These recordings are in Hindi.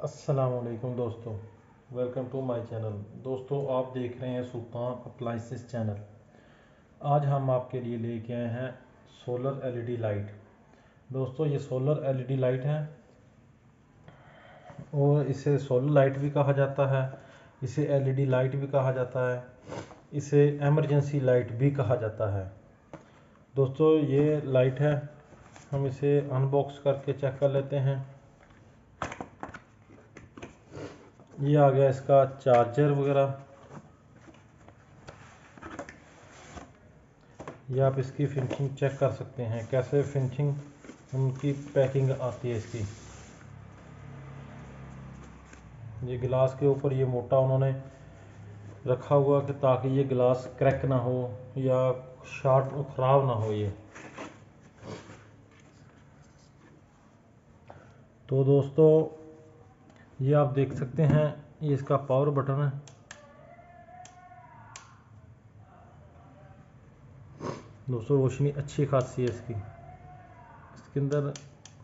अस्सलामुअलैकुम दोस्तों, वेलकम टू माय चैनल। दोस्तों, आप देख रहे हैं सुल्तान अप्लाइंसेस चैनल। आज हम आपके लिए लेके आए हैं सोलर एलईडी लाइट। दोस्तों, ये सोलर एलईडी लाइट है और इसे सोलर लाइट भी कहा जाता है, इसे एलईडी लाइट भी कहा जाता है, इसे एमरजेंसी लाइट भी कहा जाता है। दोस्तों, ये लाइट है, हम इसे अनबॉक्स करके चेक कर लेते हैं। ये आ गया इसका चार्जर वगैरह। ये आप इसकी फिनिशिंग चेक कर सकते हैं, कैसे फिनिशिंग उनकी पैकिंग आती है इसकी। ये गिलास के ऊपर ये मोटा उन्होंने रखा हुआ कि ताकि ये गिलास क्रैक ना हो या शॉर्ट ख़राब ना हो। ये तो दोस्तों, ये आप देख सकते हैं, ये इसका पावर बटन है। दोस्तों, रोशनी अच्छी खासी है इसके अंदर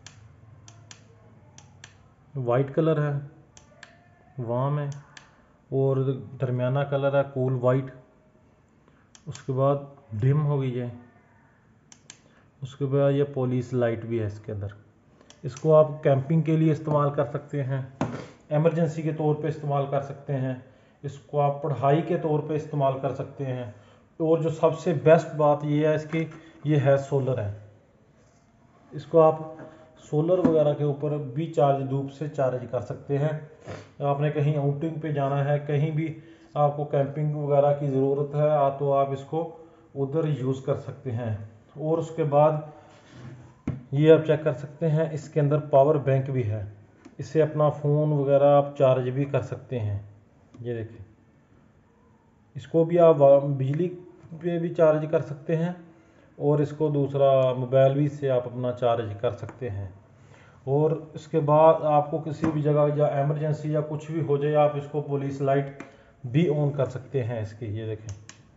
वाइट कलर है, वाम है, और दरमियाना कलर है कूल वाइट। उसके बाद डिम हो गई है। उसके बाद ये पुलिस लाइट भी है इसके अंदर। इसको आप कैंपिंग के लिए इस्तेमाल कर सकते हैं, एमरजेंसी के तौर पे इस्तेमाल कर सकते हैं, इसको आप पढ़ाई के तौर पे इस्तेमाल कर सकते हैं। और जो सबसे बेस्ट बात ये है इसकी, ये है सोलर है। इसको आप सोलर वगैरह के ऊपर भी चार्ज धूप से चार्ज कर सकते हैं। आपने कहीं आउटिंग पे जाना है, कहीं भी आपको कैंपिंग वगैरह की ज़रूरत है तो आप इसको उधर यूज़ कर सकते हैं। और उसके बाद ये आप चेक कर सकते हैं, इसके अंदर पावर बैंक भी है। इससे अपना फ़ोन वगैरह आप चार्ज भी कर सकते हैं। ये देखें, इसको भी आप बिजली पे भी चार्ज कर सकते हैं और इसको दूसरा मोबाइल भी से आप अपना चार्ज कर सकते हैं। और इसके बाद आपको किसी भी जगह या एमरजेंसी या कुछ भी हो जाए, आप इसको पुलिस लाइट भी ऑन कर सकते हैं इसकी। ये देखें,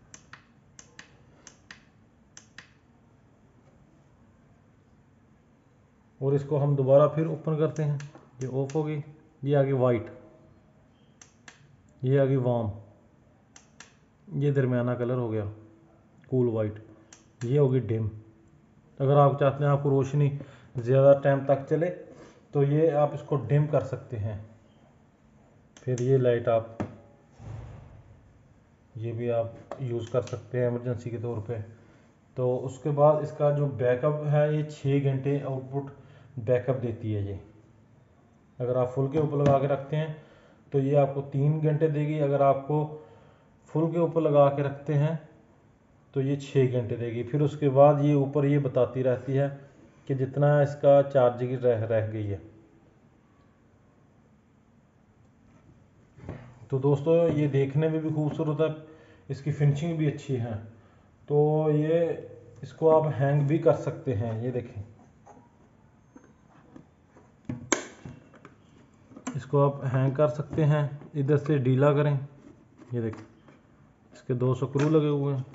और इसको हम दोबारा फिर ओपन करते हैं, ये ऑफ हो गई। ये आ गई वाइट, ये आ गई वार्म, ये दरमियाना कलर हो गया कूल वाइट, ये होगी डिम। अगर आप चाहते हैं आपको रोशनी ज़्यादा टाइम तक चले तो ये आप इसको डिम कर सकते हैं। फिर ये लाइट आप ये भी आप यूज़ कर सकते हैं एमरजेंसी के तौर पे। तो उसके बाद इसका जो बैकअप है, ये 6 घंटे आउटपुट बैकअप देती है। ये अगर आप फुल के ऊपर लगा के रखते हैं तो ये आपको 3 घंटे देगी। अगर आपको फुल के ऊपर लगा के रखते हैं तो ये 6 घंटे देगी। फिर उसके बाद ये ऊपर ये बताती रहती है कि जितना इसका चार्जिंग रह गई है। तो दोस्तों, ये देखने में भी खूबसूरत है, इसकी फिनिशिंग भी अच्छी है। तो ये इसको आप हैंग भी कर सकते हैं। ये देखें, इसको आप हैंग कर सकते हैं, इधर से ढीला करें। ये देखें, इसके 2 स्क्रू लगे हुए हैं,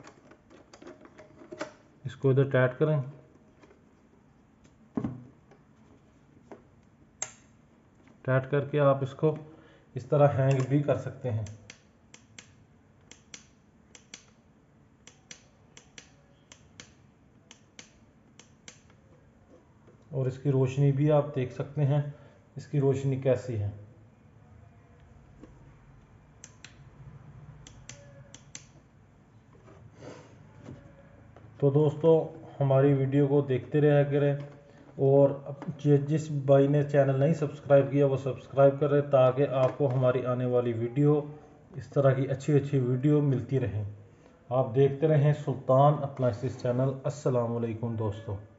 इसको इधर टाइट करें, टाइट करके आप इसको इस तरह हैंग भी कर सकते हैं। और इसकी रोशनी भी आप देख सकते हैं, इसकी रोशनी कैसी है। तो दोस्तों, हमारी वीडियो को देखते रहा करें, और जिस भाई ने चैनल नहीं सब्सक्राइब किया वो सब्सक्राइब करें, ताकि आपको हमारी आने वाली वीडियो इस तरह की अच्छी अच्छी वीडियो मिलती रहें। आप देखते रहें सुल्तान अप्लायंसेस चैनल। अस्सलाम वालेकुम दोस्तों।